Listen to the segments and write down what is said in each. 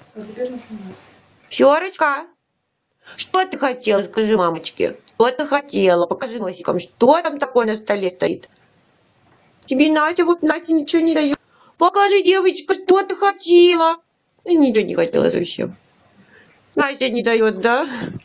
Фёрочка, что ты хотела? Скажи мамочке. Что ты хотела? Покажи носиком, что там такое на столе стоит. Тебе Настя, вот Настя ничего не дает. Покажи, девочка, что ты хотела. И ничего не хотела совсем. Настя не дает, да?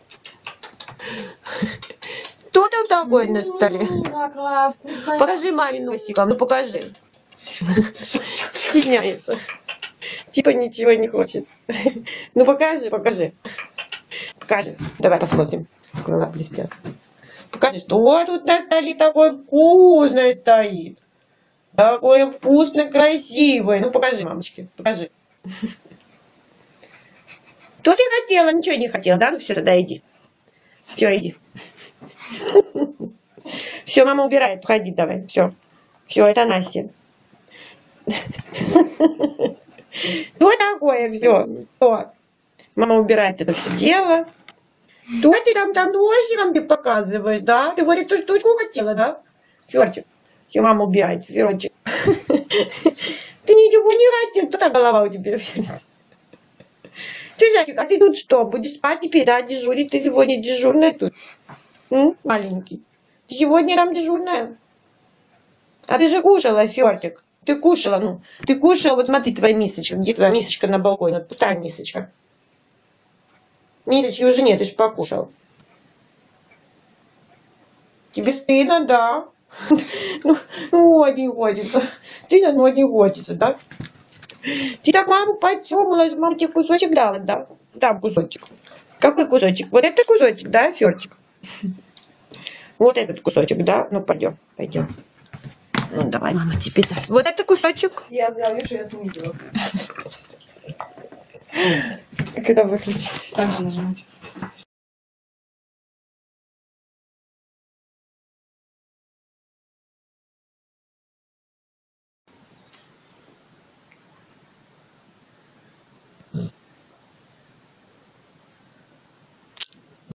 Что там такое на столе? Покажи маме носиком, ну покажи. Стесняется. Типа ничего не хочет. Ну покажи, покажи. Покажи. Давай посмотрим. Глаза блестят. Покажи, что тут на столе такое вкусное стоит. Такое вкусное, красивое. Ну покажи, мамочке, покажи. Что ты хотела? Ничего не хотела, да? Ну все, тогда иди. Все, иди. Все, мама убирает. Входи давай. Все. Все, это Настя. Что такое? Все. Что? Мама убирает это все дело. Что ты там носиком ты показываешь, да? Ты вот эту штучку хотела, да? Фёрчик. Все, мама убирает. Фёрчик. Ты ничего не хотел. Кто-то голова у тебя. Ты, зайчик, а ты тут что? Будешь спать теперь, да? Дежурить? Ты сегодня дежурная тут? Маленький. Ты сегодня там дежурная? А ты же кушала, Фёртик. Ты кушала, ну. Ты кушала, вот смотри, твоя мисочка. Где твоя мисочка на балконе? Вот пустая мисочка. Мисочки уже нет, ты же покушал. Тебе стыдно, да? Ну, не хочется. Стыдно, но не хочется, да? Ты так маму потёмалась, мама тебе кусочек дала, да? Там кусочек. Какой кусочек? Вот этот кусочек, да, Фёрчик? Вот этот кусочек, да? Ну, пойдем, пойдем. Ну, давай, мама тебе даст. Вот это кусочек. Я знаю, что я это не делаю. Когда выключить? Так же нажимать.